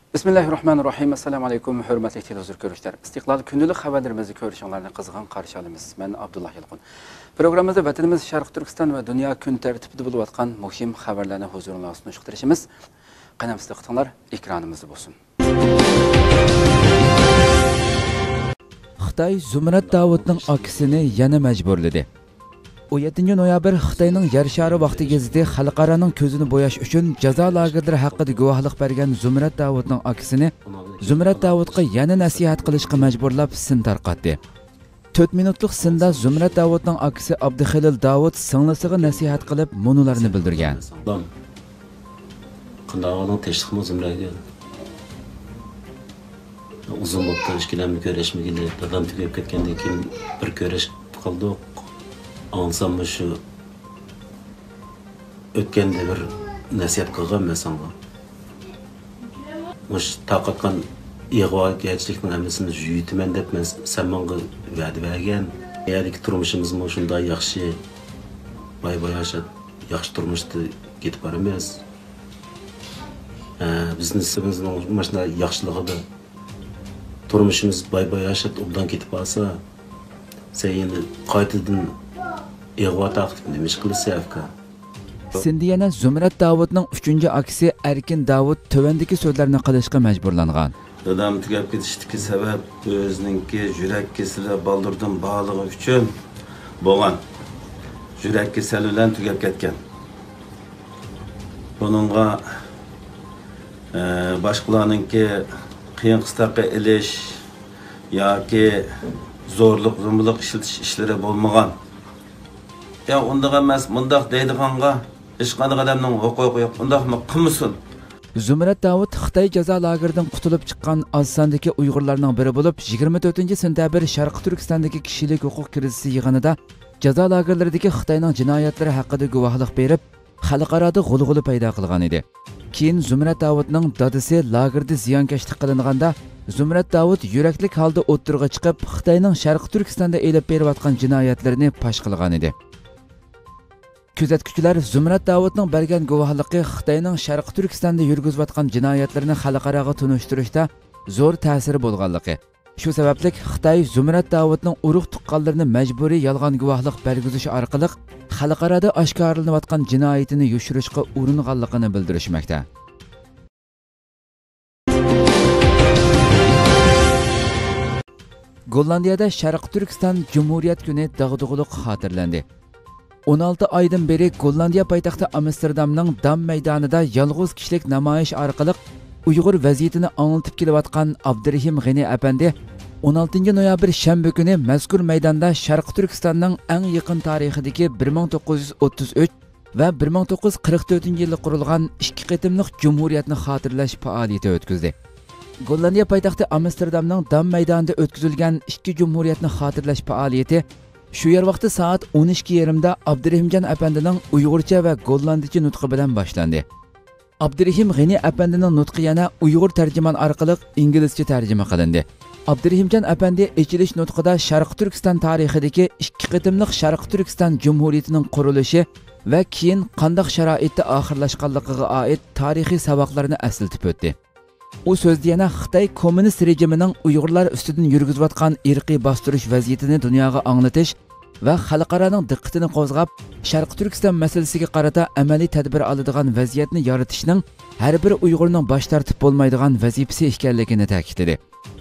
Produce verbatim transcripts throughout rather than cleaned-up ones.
Bismillahirrahmanirrahim. Assalamu alaykum, hurmatli televizor ko'ruvchilar. Istiqlol kundalik xabarlarimizni ko'rishinglarni qizg'in qarshi olamiz. Men Abdullah Yilqin. Programmamizda vatanimiz Sharq Turkiston va dunyo kun tartibida bo'lib o'tgan muhim xabarlarni huzuringizga sunishtirishimiz. Qanamizda qitinglar, ekranimizda bo'lsin. Xitoy Zumrat Davudning akisini yana majburladi. on yettinchi noyabr Xitoyning Yer shari vaqti gazeti xalqaroning ko'zini bo'yash uchun jazo lagerlari haqida guvohlik bergan Zumrat Davudning akisini Zumrat Davudga yana nasihat qilishga majburlab sin tarqatdi. to'rt minutlik sinda Zumrat Davudning akisi Abduxalil Davud singlisiga nasihat qilib monularni bildirgan. Qandağının teşvikmi Zumratga uzun vaqtdan ishkilanib ko'rishmagili, dadam tugab ketgandan keyin bir ko'rish qildik. Ansam şu ötkende bir nasihat qilgan mesela. Muş taqatqan ig'vo gerçeklikning hammasini yuyitaman deb men sen menga va'da bergan. Yerdagi turmushimiz mo shunday yaxshi, boy-boy yashab, yaxshi turmushda ketib boramiz. Biznesimizning mana yaxshiligida turmushimiz boy-boy yashab, undan ketib qolsa, sen endi qaytadan ig'vo taqib nima qilsa afka. Sindi yana Zumrat Davudning uchinchi akisi Erkin Davud tövendagi so'zlarni qilishga majburlangan. Dadam tugab ketishdagi sabab o'zininki yurak kasali baldirdan bog'ligi uchun bo'lgan. Yurak kasali bilan tugab ketgan. Buningga e, boshqalarninki qiyin qistoqqa ilish yoki zo'rlik, zulmlik ishlatish ishlari bo'lmagan. Ya undaq emas, mundaq deydiğanga hech qanday odamning huquqi yo'q. Undaqmi qilmasin. Zumrat Davud Xitoy jazo lageridan qutulib chiqqan oz sondagi Uyg'urlarning biri bo'lib, yigirma to'rtinchi sentabr Sharq Turkistondagi kishilik huquq krizisi yig'inida jazo lagerlaridagi Xitoyning jinoyatlari haqida guvohlik berib, xalqaroda g'ulg'uli paydo qilgan edi. Keyin Zumrat Davudning dadasi lagerda ziyonkashlik qilinganda Zumrat Davud yuraklik holda o'ttirg'a chiqib, Xitoyning Sharq Turkistonda elib berayotgan jinoyatlarini pash qilgan edi. Kuzatuvchilar Zumrat Davudning bergan guvohligi Xitoyning Sharq Turkistonda yurgizayotgan jinoyatlarini xalqaroga tunishtirishda zo'r ta'siri bo'lganligi. Shu sababli Xitoy Zumrat Davudning urug' tuqqanlarini majburiy yolg'on guvohlik bergizish orqali xalqaroda oshkorlanayotgan jinoyatini yushirishga uringanligini bildirishmoqda. Gollandiyada Sharq Turkiston Cumhuriyet kuni dag'dug'iliq xotirlandi. o'n olti oydan beri Gollandiya poytaxti Amsterdamning Dam maydonida yolg'iz kishilik namoyish orqali Uyg'ur vaziyatini anglitib kelayotgan Abdurahim G'ani apandi o'n oltinchi noyabr shanba kuni mazkur maydonda Sharq Turkistonning eng yaqin tarixidagi bir ming to'qqiz yuz o'ttiz uch va bir ming to'qqiz yuz qirq to'rtinchi yilda qurilgan ikki qitimliq Cumhuriyetni xotirlash faoliyati o'tkazdi. Gollandiya poytaxti Amsterdamning Dam maydonida o'tkazilgan ikki Cumhuriyetni xotirlash faoliyati shu yer vaqti soat o'n ikki yarim da Abdurahimjon apandining Uyg'urcha va gollandicha nutqi bilan boshlandi. Abdurahim G'ani apandining nutqi yana Uyg'ur tarjimon orqali inglizcha tarjima qilindi. Abdurahimjon apandi ichilish nutqida Sharq Turkiston tarixidagi ikki qitimliq Sharq Turkiston Jumhuriyatining qurilishi va keyin qanday sharoitda oxirlashganligiga oid tarixiy saboqlarni eslatib o'tdi. U so'zda yana Xitoy kommunist rejimining Uyg'urlar ustidan yurgizayotgan irqiy bostirish vaziyatini dunyoga anglatish va xalqaroning diqqatini qo'zg'ab, Sharq Turkiston masalasiga qarata amaliy tadbir oladigan vaziyatni yaratishning har bir Uyg'urning bosh tortib bo'lmaydigan vazifasi ekanligini ta'kidladi.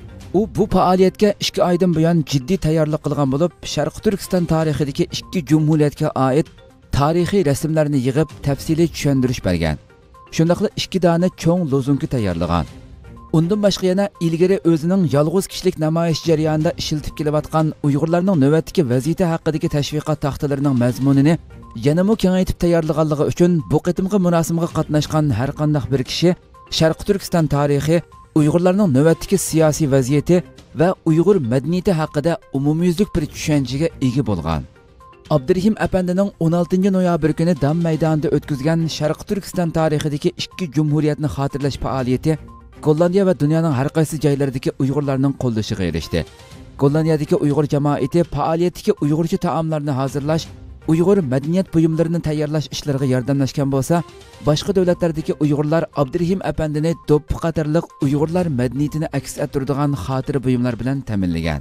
U bu faoliyatga ikki oydan buyon jiddiy tayyorlik qilgan bo'lib, Sharq Turkiston tarixidagi ikki jumhuriyatga oid tarixiy rasmlarni yig'ib, tafsiliy tushuntirish bergan. Shundaqla ikki dona cho'ng lozungi tayyorlagan. Undan boshqa yana ilgari o'zining yolg'iz kishilik namoyish jarayonida ishiltib kelayotgan Uyg'urlarning navbatdagi vaziyati haqidagi tashviqot taxtalarining mazmunini yanada kengaytib tayyorlaganligi uchun bu qitimqi murosimga qatnashgan har qanday bir kishi Sharq Turkiston tarixi, Uyg'urlarning navbatdagi siyosiy vaziyati va Uyg'ur madaniyati haqida umumyuzlik bir tushunchaga ega bo'lgan. Abdurahim apandining o'n oltinchi noyabr kuni Dam maydonida o'tkazgan Sharq Turkiston tarixidagi ikki jumhuriyatni xotirlash faoliyati Gollandiya va dunyoning har qaysi joylaridagi Uyg'urlarning qo'llashiga erishdi. Gollandiyadagi Uyg'ur jamoati faoliyatdagi Uyg'urcha taomlarni hozirlash Uyg'ur madaniyat buyumlarini tayyorlash ishlariga yordamlashgan bo'lsa, boshqa davlatlardagi Uyg'urlar Abdurahim apandini do'ppi qatorliq Uyg'urlar madaniyatini aks ettiradigan xotira buyumlar bilan ta'minlagan.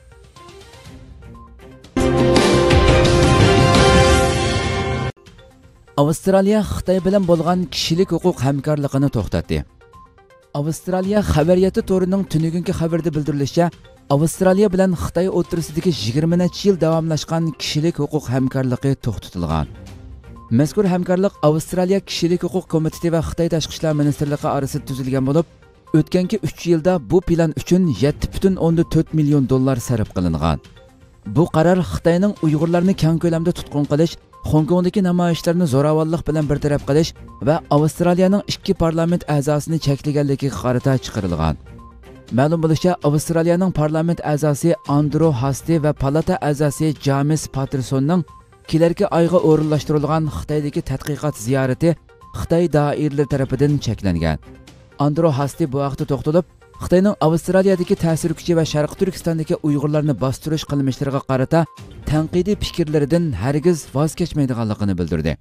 Avstraliya Xitoy bilan bo'lgan kishilik huquq hamkorligini to'xtatdi. Avstraliya xabariyati to'rining tunugungi xabarda bildirilishicha, Avstraliya bilan Xitoy o'rtasidagi yigirma necha yil davomlashgan kishilik huquq hamkorligi to'xtatilgan. Mazkur hamkorlik Avstraliya kishilik huquq komiteti va Xitoy tashqi ishlar ministrligi orasida tuzilgan bo'lib, o'tgangi uch yilda bu plan uchun yetti butun o'ndan to'rt million dollar sarf qilingan. Bu qaror Xitoyning Uyg'urlarni keng ko'lamda tutqun qilish, Hong Kongdagi namoyishlarni zo'ravonlik bilan bartaraf qilish va Avstraliyaning ikki parlament a'zosini cheklaganligiga qarata chiqarilgan. Ma'lum bo'lishicha, Avstraliyaning parlament a'zosi Andrew Hastie va palata a'zosi James Pattersonning kelarki oyga o'rinlashtirilgan Xitoydagi tadqiqot ziyorati Xitoy doiralari tomonidan cheklangan. Andrew Hastie bu vaqtda to'xtalib, Xitoyning Avstraliyadagi ta'sir kuchi va Sharq Turkistondagi Uyg'urlarni bostirish qilmishlariga qarata tanqidiy fikrlaridan hargiz voz kechmaydiganligini bildirdi.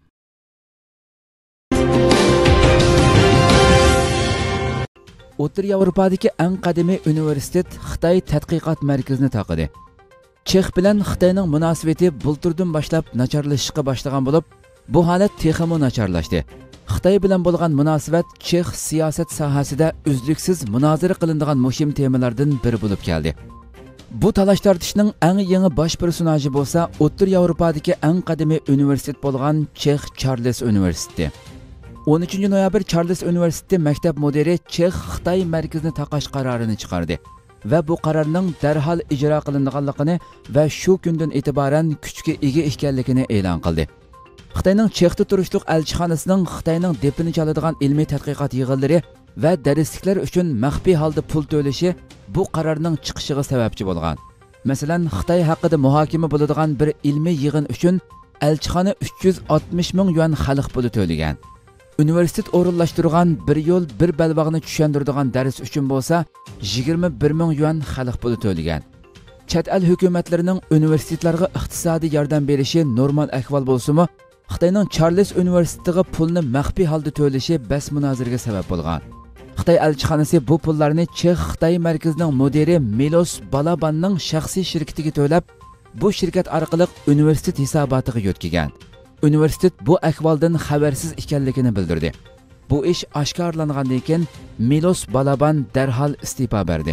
O'rta Yevropadagi eng qadimiy universitet Xitoy tadqiqot markazini taqidi. Chex bilan Xitoyning munosabati bulturdan boshlab nacharlashishga boshlagan bo'lib, bu holat texmo nacharlashdi. Xitoy bilan bo'lgan munosabat Chex siyosat sohasida uzluksiz munozara qilinadigan muhim temalardan biri bo'lib keldi. Bu talash tortishning eng yangi bosh personaji bo'lsa, O'rta Yevropadagi eng qadimiy universitet bo'lgan Chex Charles universiteti. o'n uchinchi noyabr Charles universiteti maktab mudiri Chex Xitoy markazini taqash qarorini chiqardi va bu qarorning darhol ijro qilinganligini va shu kundan e'tiboran kuchga ega ekanligini e'lon qildi. Xitoyning Chexda turishliq elchixonasining Xitoyning depini chaladigan ilmiy tadqiqot yig'inlari va darsliklar uchun maxfiy holda pul to'lashi bu qarorning chiqishiga sababchi bo'lgan. Masalan, Xitoy haqida muhokama bo'ladigan bir ilmiy yig'in uchun elchixona uch yuz oltmish ming yuan xalq puli to'lagan. Universitet o'rinlashtirgan bir yo'l bir balbog'ni tushundiradigan dars uchun bo'lsa, yigirma bir ming yuan xalq puli to'lagan. Chet el hukumatlarining universitetlarga iqtisodiy yordam berishi normal ahvol bo'lsa-mu, Xitoyning Charles universitetiga pulni maxfiy holda to'lashi bas munozaraga sabab bo'lgan. Xitoy elchixonasi bu pullarni Chex Xitoy markazining mudiri Milos Balabanning shaxsiy shirkatiga to'lab, bu shirkat orqali universitet hisobotiga yo'tkigan. Universitet bu ahvoldan xabarsiz ekanligini bildirdi. Bu ish oshkorlangandan keyin Milos Balaban darhol iste'fo berdi.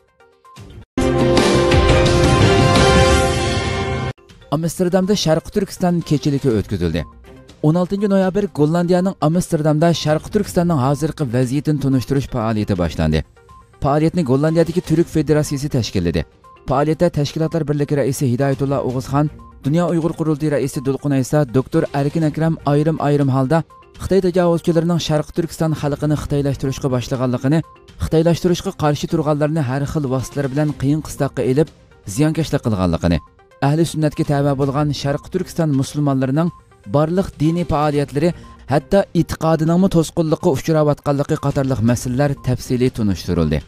Amsterdamda Sharq Turkiston kechaligi o'tkazildi. o'n oltinchi noyabr Gollandiyaning Amsterdamda Sharq Turkistonning hozirgi vaziyatini tunishtirish faoliyati boshlandi. Faoliyatni Gollandiyadagi Turk Federatsiyasi tashkilladi. Faoliyatda tashkilotlar birligi raisi Hidoyatullo O'g'izxon, Dünya Uyg'ur qurultiyi raisi Dulqin Aysa, doktor Erkin Akram ayrim-ayrim holda Xitoy tajovuzchilarining Sharq Turkiston xalqini xitoylashtirishga boshlaganligini, xitoylashtirishga qarshi turganlarni har xil vositalar bilan qiyin qistoqqa elib, ziyonkashlik qilganligini, ahli sunnatga tabe bo'lgan Sharq Turkiston musulmonlarining barliq diniy faoliyatlari, hatto e'tiqodining to'sqinlikka uchrayotganligi qatorliq masalalar tafsiliy tunishtirildi.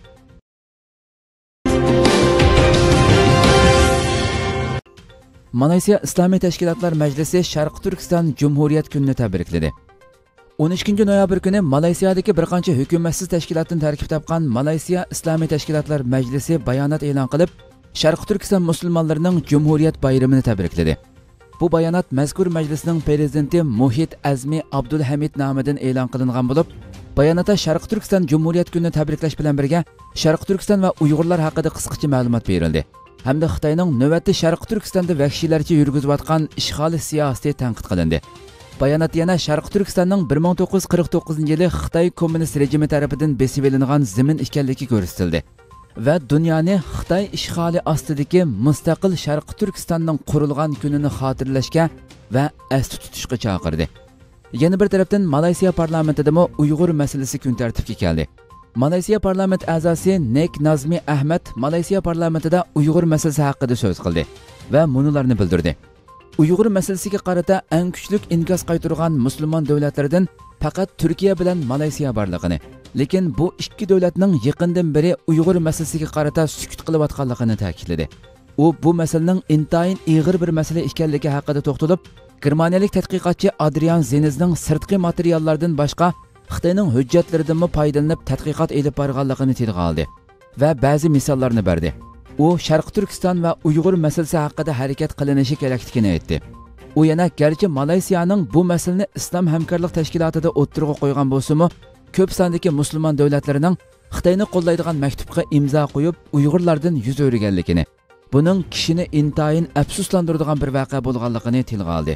Malayziya Islomiy tashkilotlar majlisi Sharq Turkiston Cumhuriyet kunini tabrikladi. o'n ikkinchi noyabr kuni Malayziyadagi bir qancha hukumatsiz tashkilotdan tarkib topgan Malayziya Islomiy tashkilotlar majlisi bayonot e'lon qilib, Sharq Turkiston musulmonlarining Cumhuriyet bayramini tabrikladi. Bu bayonot mazkur majlisning prezidenti Muhit Azmi Abdulhamid nomidan e'lon qilingan bo'lib, bayonotda Sharq Turkiston Cumhuriyet kunini tabriklash bilan birga Sharq Turkiston va Uyg'urlar haqida qisqacha ma'lumot berildi. Hamda Xitoyning navbatda Sharq Turkistonda vahshiylarcha yurgizayotgan ishg'oli siyosati tanqid qilindi. Bayonot yana Sharq Turkistonning bir ming to'qqiz yuz qirq to'qqizinchi yili Xitoy kommunist rejimi tomonidan besib olingan zamin ekanligi ko'rsatildi va dunyoni Xitoy ishg'oli ostidagi mustaqil Sharq Turkistonning qurilgan kunini xotirlashga va esda tutishga chaqirdi. Yana bir tarafdan Malayziya parlamentida Uyg'ur masalasi kun tartibga keldi. Malayziya parlament a'zosi Nek Nazmi Ahmad Malayziya parlamentida Uyg'ur masalasi haqida so'z qildi va munolarni bildirdi. Uyg'ur masalasiga qarata eng kuchli inkas qaytargan musulmon davlatlardan faqat Turkiya bilan Malayziya borligini, lekin bu ikki davlatning yaqindan beri Uyg'ur masalasiga qarata sukut qilayotganligini ta'kidladi. U bu masalaning intayin ig'ir bir masala ekanligi haqida to'xtalib, Germaniyalik tadqiqotchi Adrian Zenizning sirtqi materiallardan boshqa Xitoyning hujjatlaridan foydalanib tadqiqot elib borganligini tilga oldi va ba'zi misollarni berdi. U Sharq Turkiston va Uyg'ur masalasi haqida harakat qilinishi kerakligini aytdi. U yana garchi Malayziyaning bu masalani Islom hamkorlik tashkilotida o'ttirg'a qo'ygan bo'lsa-mu, ko'p sondagi musulmon davlatlarining Xitoyni qo'llaydigan maktubga imzo qo'yib, Uyg'urlardan yuz o'rganligini, buning kishini intayin afsuslantiradigan bir voqea bo'lganligini tilga oldi.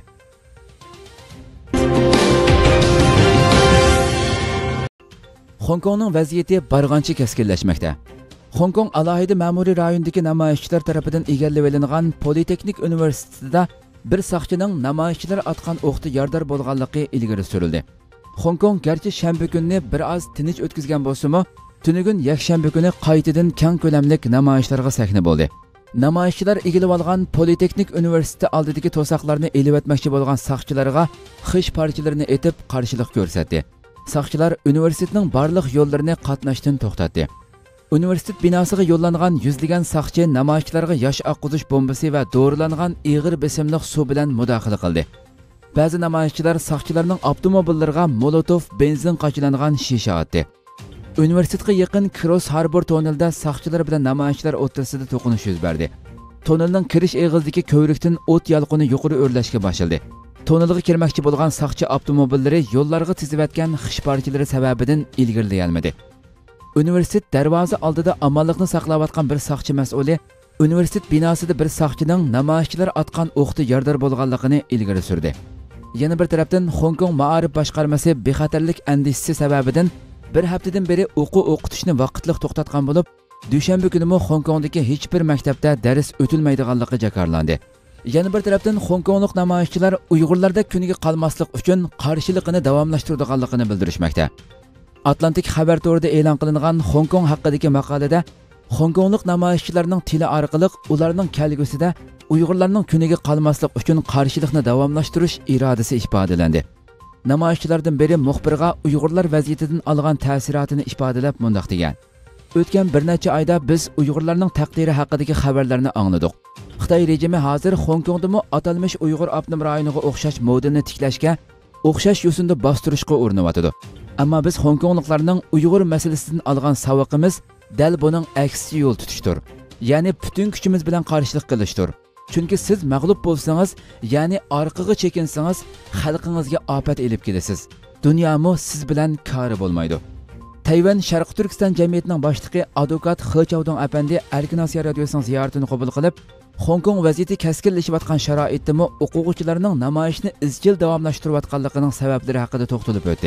Hong Kongning vaziyati barg'ancha keskinlashmoqda. Hong Kong alohida ma'muriy rayondagi namoyishchilar tomonidan egallab olingan Politexnik universitetida bir soqchining namoyishchilar atgan o'qda yordar bo'lganligi ilgari surildi. Hong Kong garchi shanba kunni bir oz tinch o'tkazgan bo'lsa-mu, tunugun yakshanba kuni qaytadan keng ko'lamli namoyishlarga sahna bo'ldi. Namoyishchilar egilib olgan Politexnik universiteti oldidagi to'saqlarni elib o'tmoqchi bo'lgan soqchilarga xish parchalarini etib qarshilik ko'rsatdi. Soqchilar universitetning barliq yo'llarini qatnashdan to'xtatdi. Universitet binosiga yo'llangan yuzlagan soqchi namoyishchilarga yosh oqquzish bombasi va dorilangan ig'ir besimli suv bilan mudohala qildi. Ba'zi namoyishchilar soqchilarning avtomobillariga molotov benzin qochilangan shisha otdi. Universitetga yaqin Cross Harbor tonelida soqchilar bilan namoyishchilar o'rtasida to'qinish yuz berdi. Tonelning kirish eg'izidagi ko'vrikdan o't yalqini yuqori o'rlashga boshladi. Tonelga kirmoqchi bo'lgan soqchi avtomobillari yo'llarga tizilayotgan xish parchalari sababidan ilgirlay olmadi. Universitet darvoza oldida amonlikni saqlayotgan bir soqchi mas'uli universitet binosida bir soqchining namoyishchilar atgan o'qda yordar bo'lganligini ilgari surdi. Yana bir tarafdan Hong Kong ma'arif boshqarmasi bexatarlik andishisi sababidan bir haftadan beri o'quv o'qitishni vaqtliq to'xtatgan bo'lib, dushanba kuni Hong Kongdagi hech bir maktabda dars o'tilmaydiganligi jakarlandi. Yana bir tarafdan Hong Konglik namoyishchilar Uyg'urlarda kuniga qolmaslik uchun qarshiligini davomlashtiradiganligini bildirishmoqda. Atlantik xabar to'rida e'lon qilingan Hong Kong haqidagi maqolada Hong Konglik namoyishchilarning tili orqali ularning kelgusida Uyg'urlarning kuniga qolmaslik uchun qarshilikni davomlashtirish irodasi ifodalandi. Namoyishchilardan biri muxbirga Uyg'urlar vaziyatidan olgan ta'sirotini ifodalab mundaq degan: "O'tgan bir necha oyda biz Uyg'urlarning taqdiri haqidagi xabarlarni angladik. Xitoy rejimi hozir Hong Kongdami atalmish Uyg'ur avtonom rayoniga o'xshash modelni tiklashga, o'xshash yo'sinda bostirishga urinyotdi. Ammo biz Hong Kongliklarning Uyg'ur masalasidan olgan saboqimiz dal buning aksi yo'l tutishdir. Ya'ni butun kuchimiz bilan qarshilik qilishdir. Chunki siz mag'lub bo'lsangiz, ya'ni orqaga chekinsangiz, xalqingizga ofat elib kelasiz. Dunyomi siz bilan kori bo'lmaydi." Tayvan Sharq Turkiston jamiyatining boshlig'i advokat He Chaodong apandi Erkin Osiyo radiosining ziyoratini qabul qilib, Hong Kong vaziyati keskinlashayotgan sharoitdami o'quvchilarning namoyishni izchil davomlashtirayotganligining sabablari haqida to'xtalib o'tdi.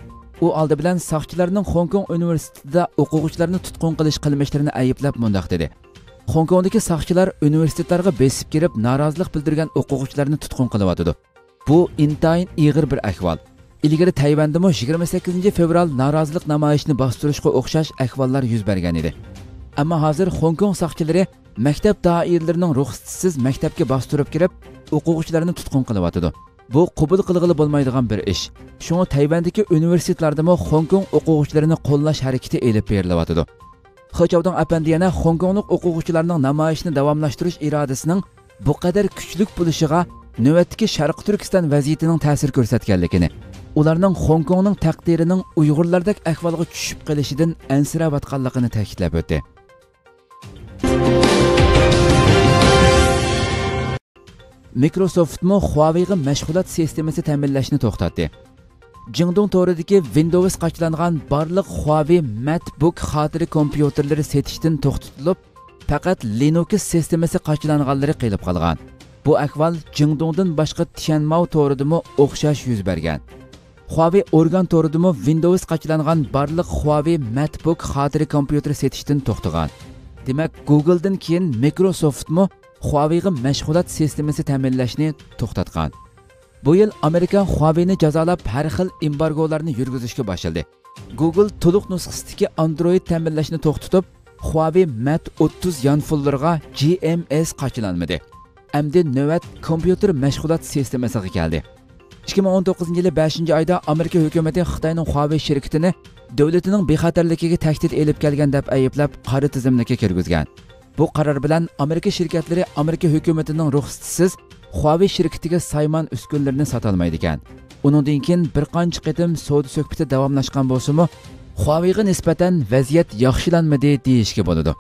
U oldi bilan soqchilarning Hong Kong universitetida o'quvchilarni tutqun qilish qilmishlarini ayblab mundaq dedi: Hong Kongdagi soqchilar universitetlarga besib kirib, norozilik bildirgan o'quvchilarni tutqun qilyotdi. Bu intayin ig'ir bir ahvol. Ilgari Tayvandami yigirma sakkizinchi fevral norozilik namoyishini bostirishga o'xshash ahvollar yuz bergan edi. Ammo hozir Hong Kong soqchilari maktab doiralarining ruxsatisiz maktabga bostirib kirib, o'quvchilarni tutqun qilyotdi. Bu qabul qilg'ili bo'lmaydigan bir ish. Shunga Tayvandagi universitetlardami Hong Kong o'quvchilarini qo'llash harakati elib berilyotdi. He Chaodong apandi yana Hong Konglik o'quvchilarning namoyishni davomlashtirish irodasining bu qadar kuchli bo'lishiga navbatdagi Sharq Turkiston vaziyatining ta'sir ko'rsatganligini, ularning Hong Kongning taqdirining Uyg'urlardek ahvolga tushib qolishidan ansirayotganligini ta'kidlab o'tdi. Microsoft mo Huawei'ga mashg'ulot sistemasi ta'minlashni to'xtatdi. Jingdong to'ridagi Windows qachilangan barliq Huawei MateBook xotira kompyuterlari setishdan to'xtatilib, faqat Linux sistemasi qachilanganlari qilib qolgan. Bu ahvol Jingdongdan boshqa Tianmao to'ridimi o'xshash yuz bergan. Huawei organ to'ridimi Windows qachilangan barliq Huawei MateBook xotira kompyuteri setishdan to'xtagan. Demak, Google'dan keyin Microsoft mo Huawei'ga mashg'ulot sistemasi ta'minlashni to'xtatgan. Bu yil Amerika Huawei'ni jazolab har xil embargolarni yurgizishga boshladi. Google to'liq nusxasidagi Android ta'minlashni to'xtatib, Huawei Mate o'ttiz yonfullariga G M S qachilanmadi. Endi navbat kompyuter mashg'ulot sistemasiga keldi. ikki ming o'n to'qqizinchi yil beshinchi oyda Amerika hukumati Xitoyning Huawei shirkatini davlatining bexatarligiga tahdid elib kelgan deb ayblab qora tizimlikka kirgizgan. Bu qaror bilan Amerika shirkatlari Amerika hukumatining ruxsatisiz Huawei şirketiga Sayman uskunlarini sotolmaydi ekan. Uningdan keyin bir qancha qitim savdo suhbati davomlashgan bo'lsa-mu, Huawei'ga nisbatan vaziyat yaxshilanmadi deyishga bo'ladi.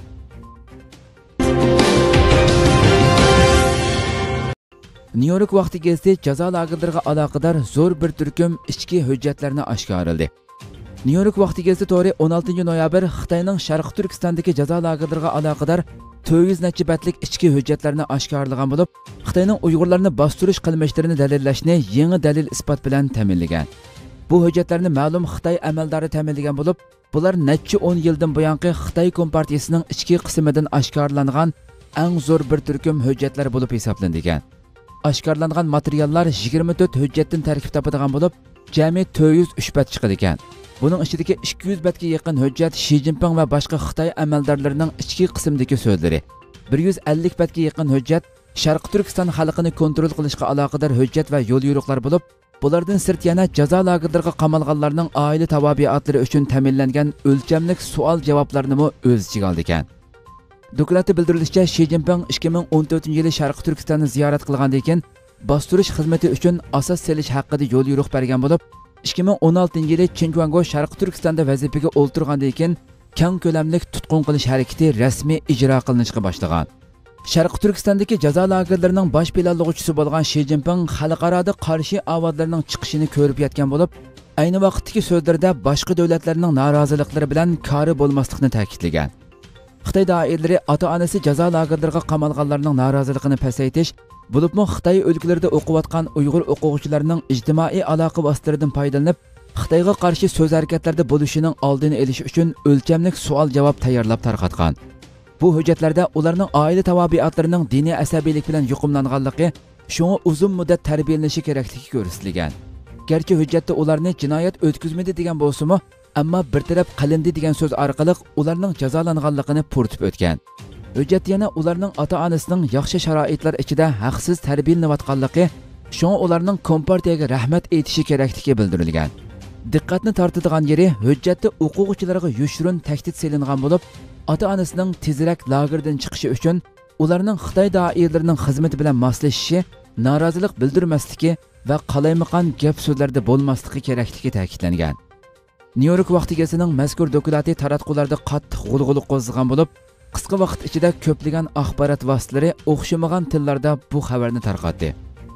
New York vaqti gazeti jazo lagerlariga aloqador zo'r bir turkum ichki hujjatlarni oshkorladi. New York vaqti gazeti to'g'ri o'n oltinchi noyabr Xitoyning Sharq Turkistondagi jazo lagerlariga aloqador to'rt yuz necha betlik ichki hujjatlarni oshkorlagan bo'lib, Xitoyning Uyg'urlarni bostirish qilmishlarini dalillashni yangi dalil isbot bilan ta'minlagan. Bu hujjatlarni ma'lum Xitoy amaldori ta'minlagan bo'lib, bular necha o'n yildan buyongi Xitoy kompartiyasining ichki qismidan oshkorlangan eng zo'r bir turkum hujjatlar bo'lib hisoblangan. Oshkorlangan materiallar yigirma to'rt hujjatdan tarkib topadigan bo'lib, jami to'rt yuz uch bet chiqadi ekan. Buning ichidagi ikki yuz betga yaqin hujjat Xi Jinping va boshqa Xitoy amaldorlarining ichki qismidagi so'zlari. bir yuz ellik betga yaqin hujjat Sharq Turkiston xalqini kontrol qilishga aloqador hujjat va yo'l yo'riqlar bo'lib, bulardan sirt yana jazo lagerlariga qamalganlarning oila tabiatlari uchun ta'minlangan o'lchamlik savol-javoblarni o'z ichiga oldi ekan. Dokladda bildirilishicha, Xi Jinping ikki ming o'n to'rtinchi yili Sharq Turkistonni ziyorat qilgandan keyin bostirish xizmati uchun asos selish haqida yo'l yo'riq bergan bo'lib, ikki ming o'n oltinchi yili Chinchuango Sharq Turkistonda vazifaga o'ltirgandan keyin keng ko'lamli tutqun qilish harakati rasmiy ijro qilinishga boshlagan. Sharq Turkistondagi jazo lagerlarining bosh planlovchisi bo'lgan Xi Jinping xalqaroda qarshi ovozlarning chiqishini ko'rib yetgan bo'lib, ayni vaqtdagi so'zlarida boshqa davlatlarning noroziliklari bilan kori bo'lmaslikni ta'kidlagan. Xitoy doiralari ota-onasi jazo lagerlariga qamalganlarning noroziligini pasaytish, bo'libmi Xitoy o'lkalarida o'qiyotgan Uyg'ur o'quvchilarining ijtimoiy aloqa vositalaridan foydalanib, Xitoyga qarshi so'z harakatlarda bo'lishining oldini olish uchun o'lchamlik savol-javob tayyorlab tarqatgan. Bu hujjatlarda ularning oila tabiatlarining diniy asabiylik bilan yuqumlanganligi, shunga uzun muddat tarbiyalanishi kerakligi ko'rsatilgan. Garchi hujjatda ularni jinoyat o'tkazmadi degan bo'lsa-mu, ammo bir taraf qilindi degan so'z orqali ularning jazolanganligini puritib o'tgan. Hujjat yana ularning ota-onasining yaxshi sharoitlar ichida haqsiz tarbiyalanayotganligi, shunga ularning kompartiyaga rahmat aytishi kerakligi bildirilgan. Diqqatni tortadigan yeri, hujjatda o'quvchilarga yushurun tahdid selingan bo'lib, ota-onasining tezroq lagerdan chiqishi uchun ularning Xitoy doiralarining xizmati bilan moslashishi, norozilik bildirmasligi va qalaymaqon gap so'zlarda bo'lmasligi kerakligi ta'kidlangan. New York vaqti gazetining mazkur doklati taratqularda qattiq g'ulg'uli qo'zg'agan bo'lib, qisqa vaqt ichida ko'plagan axborot vositalari o'xshamagan tillarda bu xabarni tarqatdi.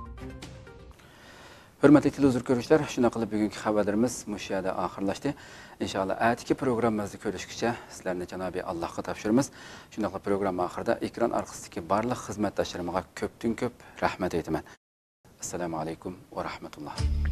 Hurmatli televizor ko'ruvchilar, shuna qilib bugungi xabarlarimiz mushayada oxirlashdi. Inshaalloh atiki programmamizni ko'rishgacha sizlarni Janobi Allohga topshiramiz. Shuna qilib program oxirida ekran orqasidagi barliq xizmatdoshlarimga ko'pdan ko'p rahmat aytaman. Assalomu alaykum va rahmatulloh.